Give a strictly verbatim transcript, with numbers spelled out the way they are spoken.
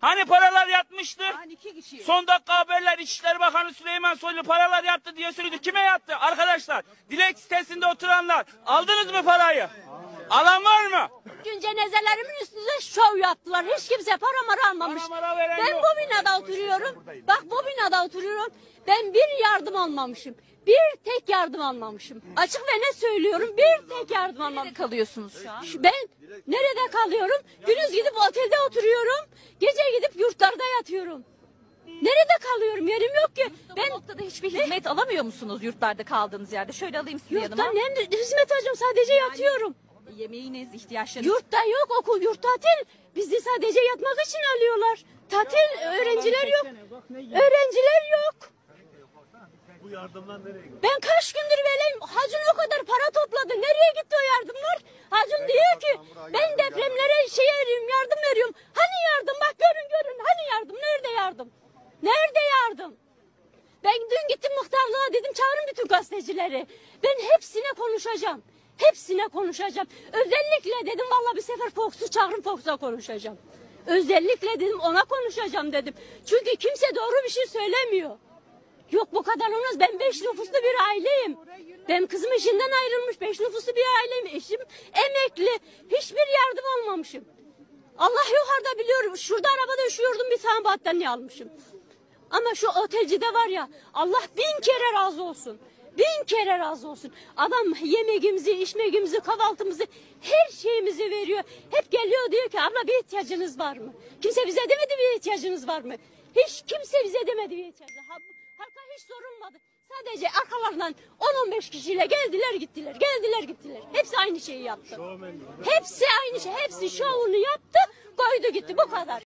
Hani paralar yatmıştı? Yani iki kişi. Son dakika haberler İçişleri Bakanı Süleyman Soylu paralar yattı diye söyledi. Kime yattı? Arkadaşlar, dilek sitesinde oturanlar aldınız mı parayı? Alan var mı? Dün cenazelerimin üstünde şov yaptılar. Hiç kimse para mara almamış. Para mara veren Ben yok. bu binada oturuyorum. Bak bu binada oturuyorum. Ben bir yardım almamışım. Bir tek yardım almamışım. Açık ve ne söylüyorum? Bir tek yardım almamışım. Nerede kalıyorsunuz şu an? Ben nerede kalıyorum? Gündüz gidip otelde oturuyorum. Gece gidip yurtlarda yatıyorum. Nerede kalıyorum? Yerim yok ki. Ben bu noktada hiçbir hizmet alamıyor musunuz yurtlarda kaldığınız yerde? Şöyle alayım sizi Yurtta yanıma. ne hizmet alacağım? Sadece yatıyorum. Yemeğiniz, ihtiyaçlarınız. Yurtta yok, okul, yurt tatil. Bizi sadece yatmak için alıyorlar. Tatil, öğrenciler yok. Öğrenciler yok. Bu yardımlar nereye gidiyor? Ben kaç gündür vereyim. Hacun o kadar para topladı. Nereye gitti o yardımlar? Hacun diyor ki ben depremlere şey veriyorum, yardım veriyorum. Hani yardım? Bak görün görün. Hani yardım? Nerede yardım? Nerede yardım? Ben dün gittim muhtarlığa dedim çağırın bütün gazetecileri. Ben hepsine konuşacağım. Hepsine konuşacağım. Özellikle dedim vallahi bir sefer Fox'u çağırın Fox'a konuşacağım. Özellikle dedim ona konuşacağım dedim. Çünkü kimse doğru bir şey söylemiyor. Yok bu kadar olmaz. Ben beş nüfuslu bir aileyim. Benim kızım eşinden ayrılmış. Beş nüfuslu bir aileyim. Eşim emekli. Hiçbir yardım almamışım. Allah yukarıda biliyorum. Şurada arabada üşüyordum bir tane battaniye almışım. Ama şu otelcide var ya Allah bin kere razı olsun. Bin kere razı olsun. Adam yemeğimizi, içmeğimizi, kahvaltımızı, her şeyimizi veriyor. Hep geliyor diyor ki abla bir ihtiyacınız var mı? Kimse bize demedi bir ihtiyacınız var mı? Hiç kimse bize demedi bir ihtiyacınız. Halka hiç sorulmadı. Sadece arkalarından on on beş kişiyle geldiler gittiler. Geldiler gittiler. Hepsi aynı şeyi yaptı. Hepsi aynı şey. Hepsi şovunu yaptı. Koydu gitti bu kadar.